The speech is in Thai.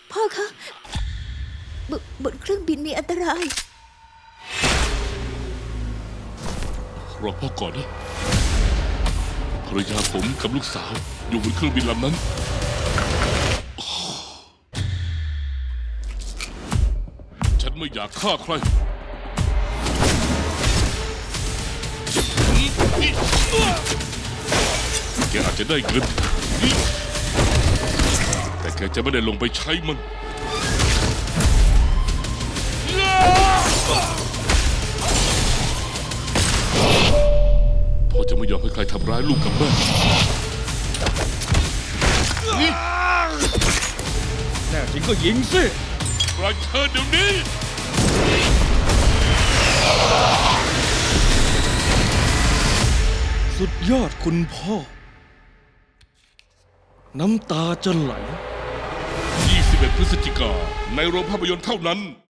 พ่อคะบนเครื่องบินมีอันตรายรอพ่อก่อนนะภรรยาผมกับลูกสาวอยู่บนเครื่องบินลำนั้นฉันไม่อยากฆ่าใครแกอาจจะได้เงินแต่แกจะไม่ได้ลงไปใช้มันพ่อจะไม่ยอมให้ใครทำร้ายลูกกับแม่แน่จริงก็ยิงสิปล่อยเธอเดี๋ยวนี้สุดยอดคุณพ่อน้ำตาจะไหล 21 พฤศจิกายนในโรงภาพยนตร์เท่านั้น